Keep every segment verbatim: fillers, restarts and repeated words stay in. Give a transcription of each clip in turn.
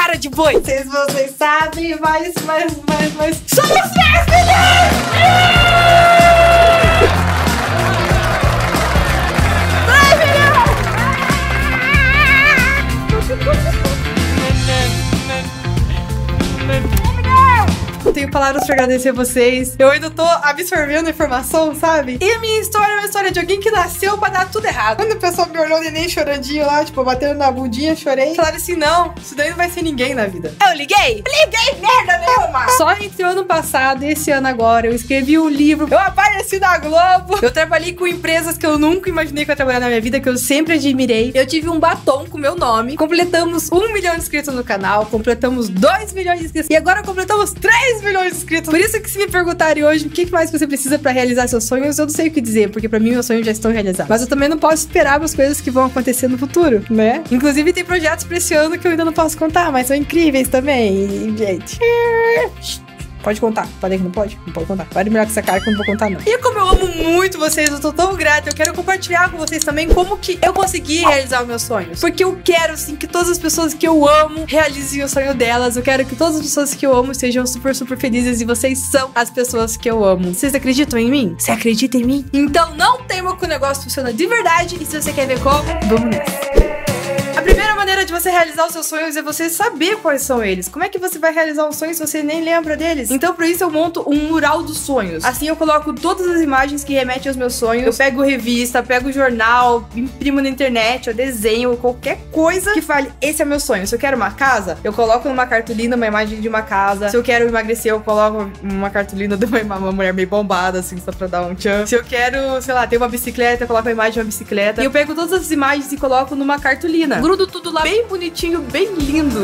cara de boi. Vocês, vocês sabem, mas, mas, mas, mas... Somos dez milhões! Eu tenho palavras pra agradecer vocês. Eu ainda tô absorvendo a informação, sabe? E a minha história é uma história de alguém que nasceu pra dar tudo errado. Quando a pessoa me olhou, o neném chorandinho lá, tipo, batendo na bundinha, chorei. Falaram assim, não, isso daí não vai ser ninguém na vida. Eu liguei? Liguei merda nenhuma! Só entre o ano passado e esse ano agora, eu escrevi um livro, eu apareci na Globo, eu trabalhei com empresas que eu nunca imaginei que eu ia trabalhar na minha vida, que eu sempre admirei. Eu tive um batom com meu nome, completamos um milhão de inscritos no canal, completamos dois milhões de inscritos e agora completamos três milhões de inscritos. Por isso que se me perguntarem hoje o que mais você precisa pra realizar seus sonhos, eu não sei o que dizer, porque pra mim meus sonhos já estão realizados. Mas eu também não posso esperar as coisas que vão acontecer no futuro, né? Inclusive tem projetos pra esse ano que eu ainda não posso contar, mas são incríveis também, gente. Pode contar. Pode que não pode? Não pode contar. Vai melhor com essa cara que eu não vou contar, não. E como eu amo muito vocês, eu tô tão grata, eu quero compartilhar com vocês também como que eu consegui realizar os meus sonhos. Porque eu quero, assim, que todas as pessoas que eu amo realizem o sonho delas. Eu quero que todas as pessoas que eu amo sejam super, super felizes. E vocês são as pessoas que eu amo. Vocês acreditam em mim? Você acredita em mim? Então não tema que o negócio funciona de verdade. E se você quer ver como, vamos nessa. A primeira maneira de você realizar os seus sonhos é você saber quais são eles. Como é que você vai realizar um sonho se você nem lembra deles? Então, por isso, eu monto um mural dos sonhos. Assim, eu coloco todas as imagens que remetem aos meus sonhos. Eu pego revista, pego jornal, imprimo na internet, eu desenho qualquer coisa que fale, esse é meu sonho. Se eu quero uma casa, eu coloco numa cartolina uma imagem de uma casa. Se eu quero emagrecer, eu coloco uma cartolina de uma, uma mulher meio bombada, assim, só pra dar um tchan. Se eu quero, sei lá, ter uma bicicleta, eu coloco a imagem de uma bicicleta. E eu pego todas as imagens e coloco numa cartolina. Grudo tudo lá bem bonitinho, bem lindo.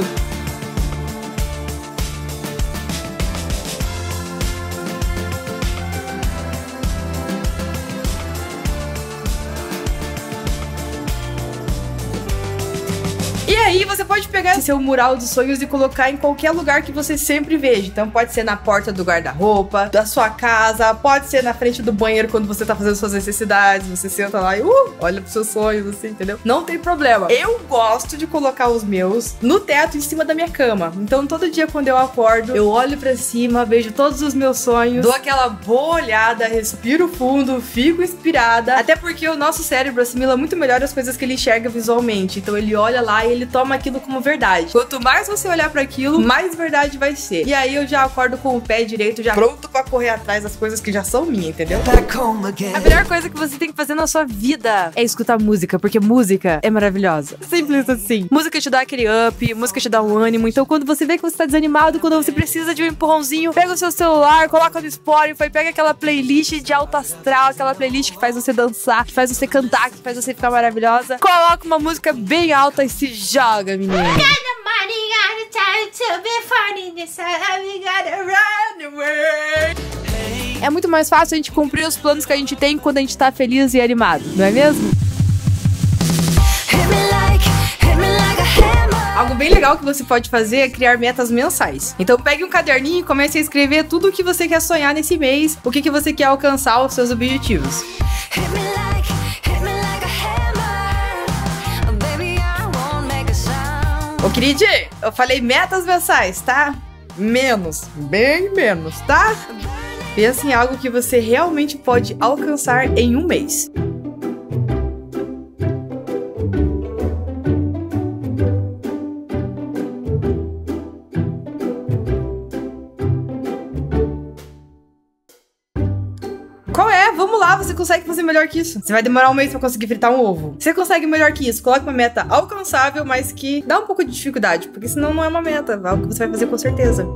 E aí você pode pegar esse seu mural dos sonhos e colocar em qualquer lugar que você sempre veja. Então pode ser na porta do guarda-roupa, da sua casa, pode ser na frente do banheiro quando você tá fazendo suas necessidades. Você senta lá e uh, olha pros seus sonhos, assim, entendeu? Não tem problema. Eu gosto de colocar os meus no teto em cima da minha cama. Então todo dia quando eu acordo, eu olho pra cima, vejo todos os meus sonhos, dou aquela boa olhada, respiro fundo, fico inspirada. Até porque o nosso cérebro assimila muito melhor as coisas que ele enxerga visualmente. Então ele olha lá e ele toma aquilo como verdade. Quanto mais você olhar pra aquilo, mais verdade vai ser. E aí eu já acordo com o pé direito, já pronto pra correr atrás das coisas que já são minhas, entendeu? A melhor coisa que você tem que fazer na sua vida é escutar música, porque música é maravilhosa. Simples assim. Música te dá aquele up, música te dá um ânimo. Então quando você vê que você tá desanimado, quando você precisa de um empurrãozinho, pega o seu celular, coloca no Spotify, pega aquela playlist de alto astral, aquela playlist que faz você dançar, que faz você cantar, que faz você ficar maravilhosa. Coloca uma música bem alta e se joga, menina. É muito mais fácil a gente cumprir os planos que a gente tem quando a gente tá feliz e animado, não é mesmo? Algo bem legal que você pode fazer é criar metas mensais. Então pegue um caderninho e comece a escrever tudo o que você quer sonhar nesse mês, o que, que você quer alcançar, os seus objetivos. Ô, queridinho, eu falei metas mensais, tá? Menos, bem menos, tá? Pensa em algo que você realmente pode alcançar em um mês. Qual é? Vamos lá, você consegue fazer melhor que isso. Você vai demorar um mês pra conseguir fritar um ovo. Você consegue melhor que isso. Coloque uma meta alcançável, mas que dá um pouco de dificuldade, porque senão não é uma meta, é algo que você vai fazer com certeza.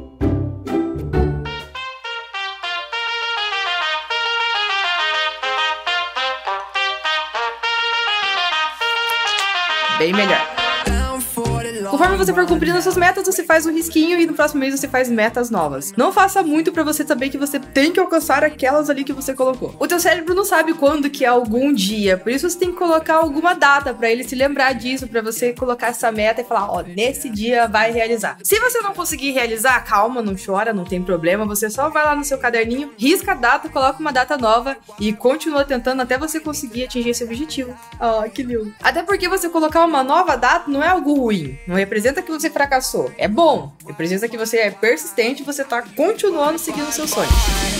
Bem melhor. Conforme você for cumprindo as suas metas, você faz um risquinho e no próximo mês você faz metas novas. Não faça muito pra você saber que você tem que alcançar aquelas ali que você colocou. O teu cérebro não sabe quando que é algum dia, por isso você tem que colocar alguma data pra ele se lembrar disso, pra você colocar essa meta e falar, ó, nesse dia vai realizar. Se você não conseguir realizar, calma, não chora, não tem problema, você só vai lá no seu caderninho, risca a data, coloca uma data nova e continua tentando até você conseguir atingir esse objetivo. Ó, que lindo. Até porque você colocar uma nova data não é algo ruim, não é representa que você fracassou. É bom. Representa que você é persistente e você tá continuando seguindo seus sonhos.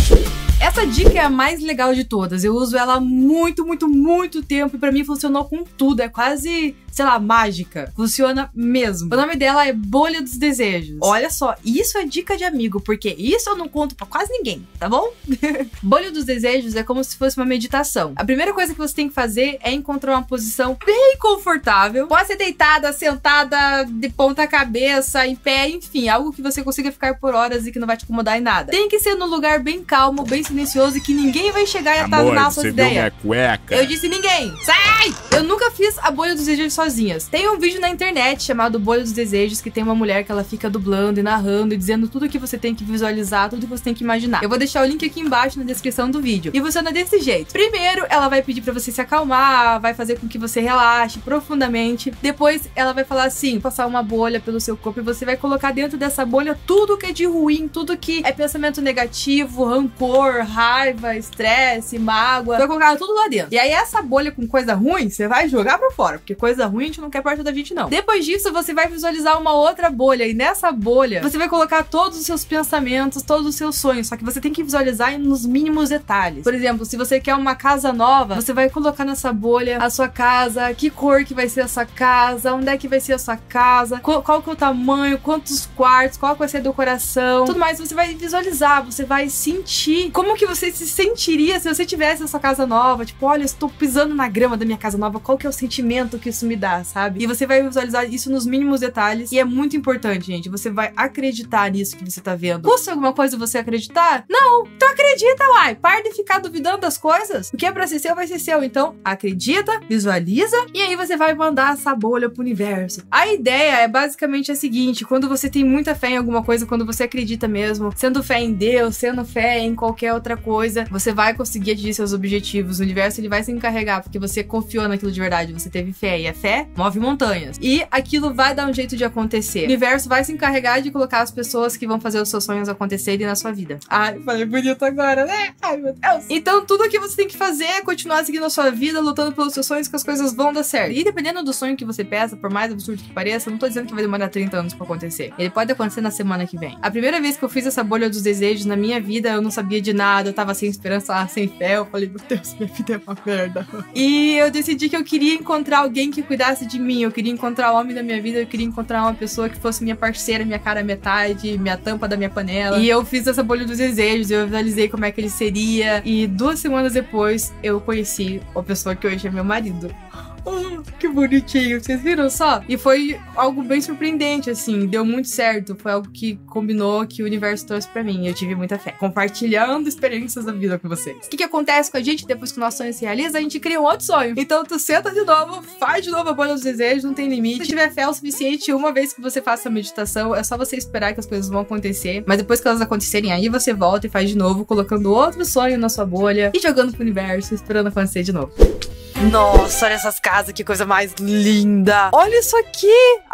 Essa dica é a mais legal de todas. Eu uso ela há muito, muito, muito tempo e pra mim funcionou com tudo. É quase, sei lá, mágica. Funciona mesmo. O nome dela é Bolha dos Desejos. Olha só, isso é dica de amigo, porque isso eu não conto pra quase ninguém, tá bom? Bolha dos Desejos é como se fosse uma meditação. A primeira coisa que você tem que fazer é encontrar uma posição bem confortável. Pode ser deitada, sentada, de ponta cabeça, em pé, enfim, algo que você consiga ficar por horas e que não vai te incomodar em nada. Tem que ser num lugar bem calmo, bem silencioso e que ninguém vai chegar e atazanar suas ideias. Eu disse ninguém. Sai! Eu nunca fiz a Bolha dos Desejos sozinhas. Tem um vídeo na internet chamado Bolha dos Desejos que tem uma mulher que ela fica dublando e narrando e dizendo tudo que você tem que visualizar, tudo que você tem que imaginar. Eu vou deixar o link aqui embaixo na descrição do vídeo. E funciona desse jeito. Primeiro, ela vai pedir pra você se acalmar, vai fazer com que você relaxe profundamente. Depois, ela vai falar assim, passar uma bolha pelo seu corpo e você vai colocar dentro dessa bolha tudo que é de ruim, tudo que é pensamento negativo, rancor, raiva, estresse, mágoa. Vai colocar tudo lá dentro. E aí essa bolha com coisa ruim, você vai jogar pra fora, porque coisa ruim a gente não quer perto da gente, não. Depois disso, você vai visualizar uma outra bolha e nessa bolha, você vai colocar todos os seus pensamentos, todos os seus sonhos, só que você tem que visualizar nos mínimos detalhes. Por exemplo, se você quer uma casa nova, você vai colocar nessa bolha a sua casa, que cor que vai ser a sua casa, onde é que vai ser a sua casa, qual, qual que é o tamanho, quantos quartos, qual que vai ser a decoração, tudo mais. Você vai visualizar, você vai sentir como que você se sentiria se você tivesse a sua casa nova. Tipo, olha, eu estou pisando na grama da minha casa nova, qual que é o sentimento que isso me dá, sabe? E você vai visualizar isso nos mínimos detalhes e é muito importante, gente. Você vai acreditar nisso que você tá vendo. Custa alguma coisa você acreditar? Não! Então acredita, uai! Para de ficar duvidando das coisas. O que é pra ser seu vai ser seu. Então, acredita, visualiza e aí você vai mandar essa bolha pro universo. A ideia é basicamente a seguinte: quando você tem muita fé em alguma coisa, quando você acredita mesmo, sendo fé em Deus, sendo fé em qualquer outra coisa, você vai conseguir atingir seus objetivos. O universo, ele vai se encarregar porque você confiou naquilo de verdade, você teve fé e a fé move montanhas. E aquilo vai dar um jeito de acontecer. O universo vai se encarregar de colocar as pessoas que vão fazer os seus sonhos acontecerem na sua vida. Ai, falei bonito agora, né? Ai, meu Deus. Então, tudo o que você tem que fazer é continuar seguindo a sua vida, lutando pelos seus sonhos, que as coisas vão dar certo. E dependendo do sonho que você peça, por mais absurdo que pareça, eu não tô dizendo que vai demorar trinta anos pra acontecer. Ele pode acontecer na semana que vem. A primeira vez que eu fiz essa bolha dos desejos na minha vida, eu não sabia de nada, eu tava sem esperança, sem fé, eu falei, meu Deus, minha vida é uma merda. E eu decidi que eu queria encontrar alguém que cuidasse de mim, eu queria encontrar o homem da minha vida, eu queria encontrar uma pessoa que fosse minha parceira, minha cara metade, minha tampa da minha panela. E eu fiz essa bolha dos desejos, eu visualizei como é que ele seria, e duas semanas depois eu conheci a pessoa que hoje é meu marido. Oh, que bonitinho, vocês viram só? E foi algo bem surpreendente, assim, deu muito certo, foi algo que combinou, que o universo trouxe pra mim, eu tive muita fé, compartilhando experiências da vida com vocês. O que que acontece com a gente depois que o nosso sonho se realiza? A gente cria um outro sonho. Então tu senta de novo, faz de novo a bolha dos desejos, não tem limite. Se tiver fé o suficiente, uma vez que você faça a meditação, é só você esperar que as coisas vão acontecer, mas depois que elas acontecerem, aí você volta e faz de novo, colocando outro sonho na sua bolha e jogando pro universo, esperando acontecer de novo. Nossa, olha essas casas, que coisa mais linda. Olha isso aqui.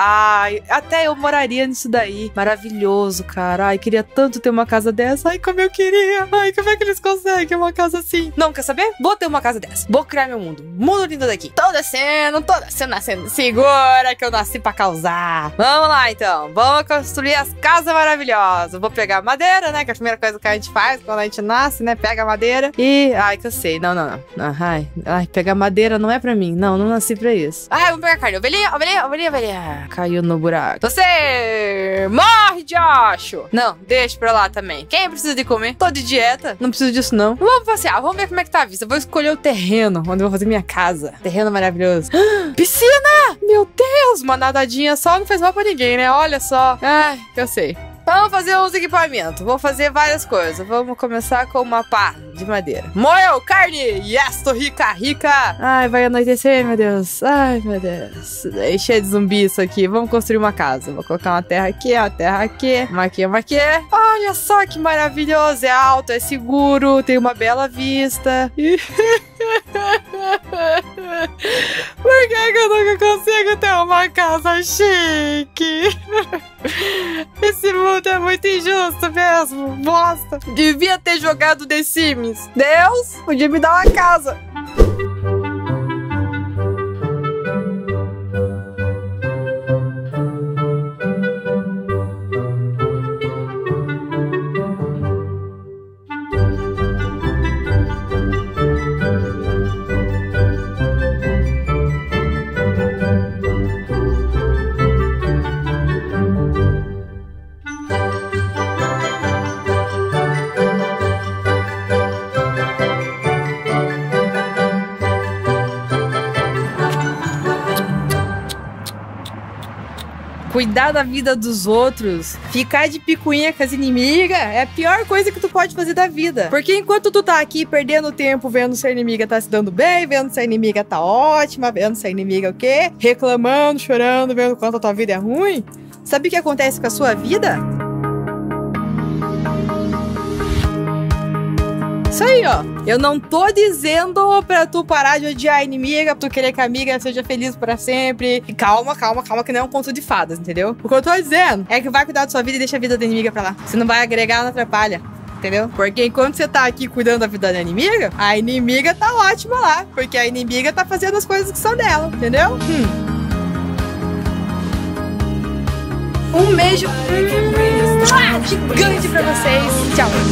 Ai, até eu moraria nisso daí. Maravilhoso, cara. Ai, queria tanto ter uma casa dessa. Ai, como eu queria. Ai, como é que eles conseguem uma casa assim? Não, quer saber? Vou ter uma casa dessa. Vou criar meu mundo. Mundo lindo daqui. Tô descendo, tô descendo, nascendo. Segura que eu nasci pra causar. Vamos lá, então. Vamos construir as casas maravilhosas. Vou pegar madeira, né? Que é a primeira coisa que a gente faz quando a gente nasce, né? Pega a madeira e... Ai, que eu sei. Não, não, não. Ai, ai, pegar madeira não é pra mim. Não, não nasci pra isso. Ai, vamos pegar carne. Ovelhinha, ovelhinha, ovelhinha, ovelhinha. Caiu no buraco. Você morre, Josh. Não, deixa pra lá também. Quem precisa de comer? Tô de dieta. Não preciso disso, não. Vamos passear. Vamos ver como é que tá a vista. Eu vou escolher o terreno onde eu vou fazer minha casa. Terreno maravilhoso. Piscina! Meu Deus! Uma nadadinha só não fez mal pra ninguém, né? Olha só. Ai, eu sei. Vamos fazer uns equipamentos. Vou fazer várias coisas. Vamos começar com uma pá de madeira. Moeu, carne! Yes, tô rica, rica! Ai, vai anoitecer, meu Deus. Ai, meu Deus. É cheio de zumbi isso aqui. Vamos construir uma casa. Vou colocar uma terra aqui, uma terra aqui, uma aqui, uma aqui. Olha só que maravilhoso. É alto, é seguro, tem uma bela vista. Por que que eu nunca consigo ter uma casa chique? Esse mundo é muito injusto mesmo. Bosta. Devia ter jogado The Sims. Deus, podia me dar uma casa. cuidar da vida dos outros, ficar de picuinha com as inimigas, é a pior coisa que tu pode fazer da vida. Porque enquanto tu tá aqui perdendo tempo vendo se a inimiga tá se dando bem, vendo se a inimiga tá ótima, vendo se a inimiga o quê? Reclamando, chorando, vendo quanto a tua vida é ruim, sabe o que acontece com a sua vida? Isso aí, ó. Eu não tô dizendo pra tu parar de odiar a inimiga, pra tu querer que a amiga seja feliz pra sempre. E calma, calma, calma, que não é um conto de fadas, entendeu? O que eu tô dizendo é que vai cuidar da sua vida e deixa a vida da inimiga pra lá. Você não vai agregar, não atrapalha. Entendeu? Porque enquanto você tá aqui cuidando da vida da inimiga, a inimiga tá ótima lá. Porque a inimiga tá fazendo as coisas que são dela, entendeu? Hum. Um beijo hum, gigante pra vocês. Tchau.